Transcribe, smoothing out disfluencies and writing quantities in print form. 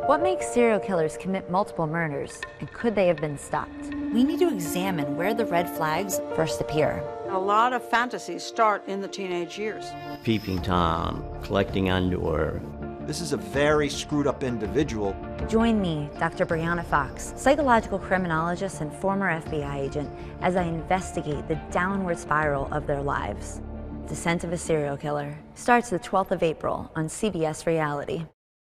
What makes serial killers commit multiple murders, and could they have been stopped? We need to examine where the red flags first appear. A lot of fantasies start in the teenage years. Peeping Tom, collecting underwear. This is a very screwed up individual. Join me, Dr. Bryanna Fox, psychological criminologist and former FBI agent, as I investigate the downward spiral of their lives. Descent of a Serial Killer starts the 12th of April on CBS Reality.